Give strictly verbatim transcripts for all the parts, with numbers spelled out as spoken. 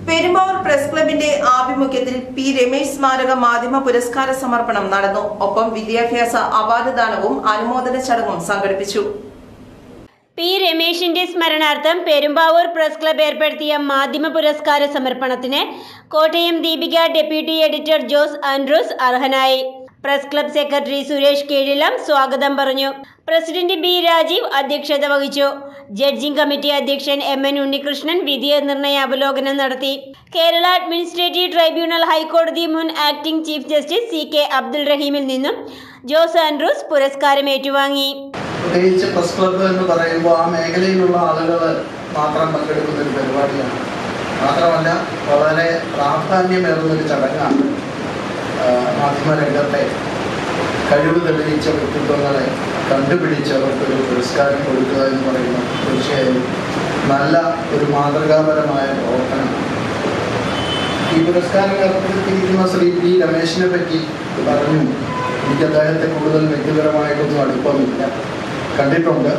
Perumbavoor press ക്ലബിന്റെ ആഭിമുഖ്യത്തിൽ P Ramesh സ്മാരക മാധ്യമ പുരസ്കാര സമർപ്പണം നടന്നു. ഒപ്പം വിദ്യാഭ്യാസ അവാർഡ് ദാനവും അനുമോദന ചടങ്ങും സംഘടിപ്പിച്ചു. പി രമേശിന്റെ സ്മരണാർത്ഥം പെരുമ്പാവൂർ പ്രസ് ക്ലബ് ഏർപ്പെടുത്തിയ മാധ്യമ പുരസ്കാര സമർപ്പണത്തിന് കോട്ടയം ദീപിക ഡെപ്യൂട്ടി എഡിറ്റർ ജോസ് ആൻഡ്രൂസ് അർഹനായി. Press club secretary Suresh Keezhilam സ്വാഗതം പറഞ്ഞു. പ്രസിഡന്റ് ബി രാജീവ് അധ്യക്ഷത വഹിച്ചു. ജഡ്ജിംഗ് കമ്മിറ്റി അധ്യക്ഷൻ എം എൻ ഉണ്ണികൃഷ്ണൻ വിധി നിർണയ അവലോകനം നടത്തി. കേരള അഡ്മിനിസ്ട്രേറ്റീവ് ട്രൈബ്യൂണൽ ഹൈക്കോടതി മുൻ acting chief justice C K Abdul റഹീമിൽ നിന്നും ജോസ് ആൻഡ്രൂസ് പുരസ്കാരം ഏറ്റുവാങ്ങി. പ്രത്യേകിച്ച് പ്രസ് ക്ലബ്ബ് എന്ന് പറയുമ്പോൾ ആ മേഖലയിലുള്ള ആളുകൾ മാത്രം പങ്കെടുക്കുന്ന ഒരു പരിപാടിയാണ്. മാത്രമല്ല വളരെ പ്രാധാന്യമേറുന്നൊരു ചടങ്ങാണ്. മാധ്യമരംഗത്തെ കഴിവ് തെളിയിച്ച വ്യക്തിത്വങ്ങളെ കണ്ടുപിടിച്ച് അവർക്കൊരു പുരസ്കാരം കൊടുക്കുക എന്ന് പറയുന്നത് തീർച്ചയായും നല്ല ഒരു മാതൃകാപരമായ പ്രവർത്തനമാണ്. ഈ പുരസ്കാരം ഏർപ്പെടുത്തിയിരിക്കുന്ന ശ്രീ പി രമേശിനെ പറ്റി പറഞ്ഞു. എനിക്ക് അദ്ദേഹത്തെ കൂടുതൽ വ്യക്തിപരമായിട്ടൊന്നും അടുപ്പമില്ല, കണ്ടിട്ടുണ്ട്.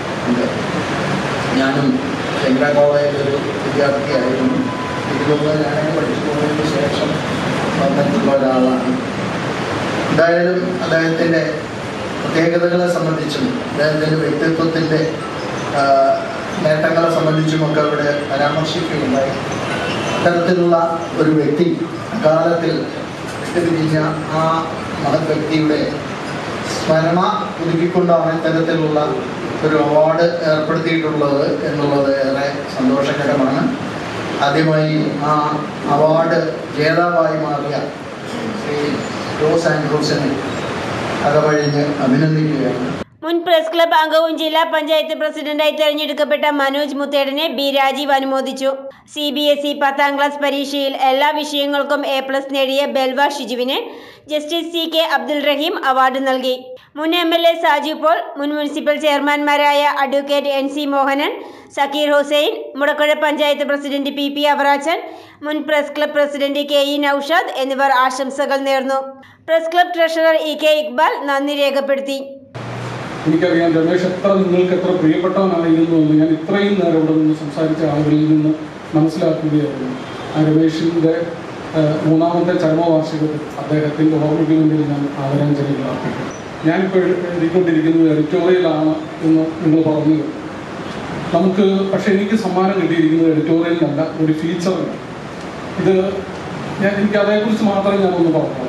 ഞാനും കേന്ദ്ര കോളേജിലൊരു വിദ്യാർത്ഥിയായിരുന്നു. ഇതിലൊന്ന് ഞാനൊക്കെ പഠിച്ചു പോയതിന് ശേഷം വന്നിട്ടുള്ള ഒരാളാണ്. എന്തായാലും അദ്ദേഹത്തിൻ്റെ പ്രത്യേകതകളെ സംബന്ധിച്ചും അദ്ദേഹത്തിൻ്റെ വ്യക്തിത്വത്തിൻ്റെ നേട്ടങ്ങളെ സംബന്ധിച്ചുമൊക്കെ അവിടെ പരാമർശിക്കുകയുണ്ടായി. അത്തരത്തിലുള്ള ഒരു വ്യക്തി അക്കാലത്തിൽ വിട്ടുപിരിഞ്ഞ ആ മഹത് വ്യക്തിയുടെ സ്മരണ പുതുക്കിക്കൊണ്ടാണ് ഇത്തരത്തിലുള്ള ഒരു അവാർഡ് ഏർപ്പെടുത്തിയിട്ടുള്ളത് എന്നുള്ളത് ഏറെ സന്തോഷകരമാണ്. ആദ്യമായി ആ അവാർഡ് ജേതാവായി മാറിയ ശ്രീ ജോസ് ആൻഡ്രൂസിനെ അകവഴിഞ്ഞ് അഭിനന്ദിക്കുകയാണ്. മുൻ പ്രസ് ക്ലബ് അംഗവും ജില്ലാ പഞ്ചായത്ത് പ്രസിഡന്റായി തെരഞ്ഞെടുക്കപ്പെട്ട മനോജ് മുത്തേടനെ ബി രാജീവ് അനുമോദിച്ചു. സി ബി എസ് ഇ പത്താം ക്ലാസ് പരീക്ഷയിൽ എല്ലാ വിഷയങ്ങൾക്കും എ പ്ലസ് നേടിയ ബെൽവ ഷിജുവിന് justice C K Abdul Raheem award നൽകി. മുൻ M L A Saju Paul, മുൻ മുനിസിപ്പൽ ചെയർമാൻമാരായ advocate N C Mohanan, Zakir Hussain, Mudakuzha panchayat president P P Avarachan, മുൻ press club president K E Noushad എന്നിവർ ആശംസകൾ നേർന്നു. Press club treasurer E K Iqbal നന്ദി രേഖപ്പെടുത്തി. എനിക്കറിയാം രമേശ് എത്ര നിങ്ങൾക്ക് എത്ര പ്രിയപ്പെട്ടവനായിരുന്നു എന്ന് ഞാൻ ഇത്രയും നേരം ഇവിടെ നിന്ന് സംസാരിച്ച ആളുകളിൽ നിന്ന് മനസ്സിലാക്കുകയായിരുന്നു. ആ രമേശിൻ്റെ മൂന്നാമത്തെ ചരമവാർഷികത്തിൽ അദ്ദേഹത്തിൻ്റെ ഓർമ്മയ്ക്ക് വേണ്ടി ഞാൻ ആദരാഞ്ജലികൾ അർപ്പിക്കും. ഞാനിപ്പോൾ എഴുതിക്കൊണ്ടിരിക്കുന്നത് എഡിറ്റോറിയലാണ് എന്ന് നിങ്ങൾ പറഞ്ഞു. നമുക്ക് പക്ഷേ എനിക്ക് സമ്മാനം കിട്ടിയിരിക്കുന്നത് എഡിറ്റോറിയലിനല്ല, ഒരു ഫീച്ചറിന്. ഇത് ഞാൻ എനിക്ക് അതേക്കുറിച്ച് മാത്രമേ ഞാനൊന്ന് പറഞ്ഞുള്ളൂ.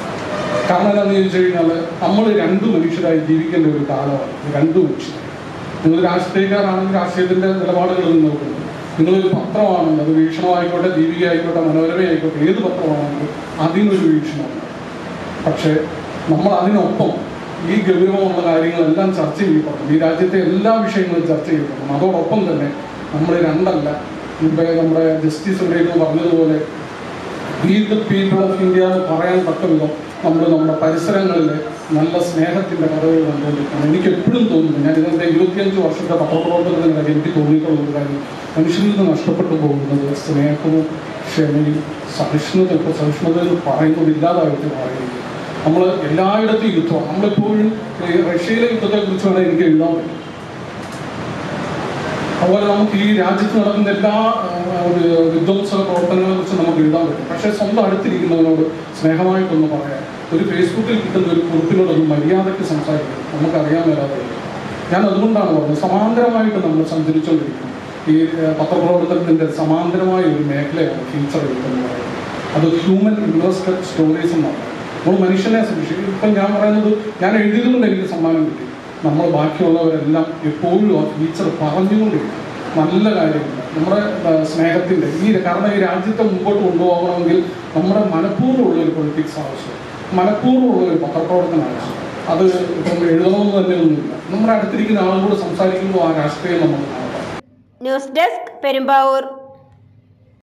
കാരണം എന്താണെന്ന് ചോദിച്ചു കഴിഞ്ഞാൽ നമ്മൾ രണ്ട് മനുഷ്യരായി ജീവിക്കേണ്ട ഒരു കാലമാണ്. രണ്ട് മനുഷ്യർ. നിങ്ങൾ രാഷ്ട്രീയക്കാരാണെങ്കിൽ രാഷ്ട്രീയത്തിൻ്റെ നിലപാടുകളിൽ നോക്കുന്നു. നിങ്ങളൊരു പത്രമാണെങ്കിൽ അത് വീക്ഷണമായിക്കോട്ടെ, ദീപിക ആയിക്കോട്ടെ, മനോരമ ആയിക്കോട്ടെ, ഏത് പത്രമാണെങ്കിലും അതിനൊരു വീക്ഷണമാണ്. പക്ഷേ നമ്മൾ അതിനൊപ്പം ഈ ഗൗരവമുള്ള കാര്യങ്ങളെല്ലാം ചർച്ച ചെയ്യപ്പെടണം. ഈ രാജ്യത്തെ എല്ലാ വിഷയങ്ങളും ചർച്ച ചെയ്യപ്പെടണം. അതോടൊപ്പം തന്നെ നമ്മൾ രണ്ടല്ല. മുമ്പേ നമ്മുടെ ജസ്റ്റിസ് ഇവിടെ പറഞ്ഞതുപോലെ we the people of India എന്ന് പറയാൻ തക്ക വിധം നമ്മൾ നമ്മുടെ പരിസരങ്ങളിൽ നല്ല സ്നേഹത്തിൻ്റെ കഥകൾ കണ്ടുകൊണ്ടിരിക്കണം. എനിക്ക് എപ്പോഴും തോന്നുന്നു, ഞാൻ ഇതിൻ്റെ ഇരുപത്തിയഞ്ച് വർഷത്തെ പത്രപ്രവർത്തനത്തിനിടയിൽ എനിക്ക് തോന്നിയിട്ടുള്ള ഒരു കാര്യം, മനുഷ്യരിൽ നിന്ന് നഷ്ടപ്പെട്ടു പോകുന്നത് സ്നേഹവും ക്ഷമയും സഹിഷ്ണുത. ഇപ്പോൾ സഹിഷ്ണുത എന്ന് പറയുന്നത് ഇല്ലാതായിട്ട് പറയുന്നത്. നമ്മൾ എല്ലായിടത്തും യുദ്ധമാണ്. നമ്മളെപ്പോഴും റഷ്യയിലെ യുദ്ധത്തെക്കുറിച്ച് വേണം എനിക്ക് എഴുതാൻ പറ്റും. അതുപോലെ നമുക്ക് ഈ രാജ്യത്ത് നടക്കുന്ന എല്ലാ വിധ്വംസക പ്രവർത്തനങ്ങളെ കുറിച്ച് നമുക്ക് എഴുതാൻ പറ്റും. പക്ഷേ സ്വന്തം അടുത്തിരിക്കുന്നവനോട് സ്നേഹമായിട്ടൊന്ന് പറയാം, ഒരു ഫേസ്ബുക്കിൽ കിട്ടുന്ന ഒരു കുറിപ്പിനോടൊന്ന് മര്യാദയ്ക്ക് സംസാരിക്കണം. നമുക്കറിയാൻ മേലാതെ. ഞാൻ അതുകൊണ്ടാണ് പറഞ്ഞത്, സമാന്തരമായിട്ട് നമ്മൾ സഞ്ചരിച്ചുകൊണ്ടിരിക്കണം. ഈ പത്രപ്രവർത്തനത്തിൻ്റെ സമാന്തരമായ ഒരു മേഖലയാണ് ഫീച്ചർ എന്ന് പറയുന്നത്. അത് ഹ്യൂമൻ ഇൻവെസ്റ്റഡ് സ്റ്റോറീസ് എന്നാണ്. നമ്മൾ മനുഷ്യനെ സംരക്ഷിക്കും. ഇപ്പം ഞാൻ പറയുന്നത്, ഞാൻ എഴുതിയതുകൊണ്ട് എനിക്ക് സമ്മാനം കിട്ടി. നമ്മൾ ബാക്കിയുള്ളവരെല്ലാം എപ്പോഴും ആ ഫീച്ചർ പറഞ്ഞുകൊണ്ടിരിക്കും. നല്ല കാര്യങ്ങൾ നമ്മുടെ സ്നേഹത്തിൻ്റെ ഈ കാരണം ഈ രാജ്യത്തെ മുമ്പോട്ട് കൊണ്ടുപോകണമെങ്കിൽ നമ്മുടെ മനഃപൂർവ്വമുള്ളൊരു പൊളിറ്റിക്സ് ആവശ്യം, മനഃപൂർവ്വമുള്ളൊരു പത്രപ്രവർത്തനം ആവശ്യം. അത് ഇപ്പം എഴുതണമെന്ന് തന്നെ ഒന്നുമില്ല. നമ്മുടെ അടുത്തിരിക്കുന്ന ആളുകളോട് സംസാരിക്കുമ്പോൾ ആ രാഷ്ട്രീയം നമുക്ക് കാണാം. News desk, Perumbavoor.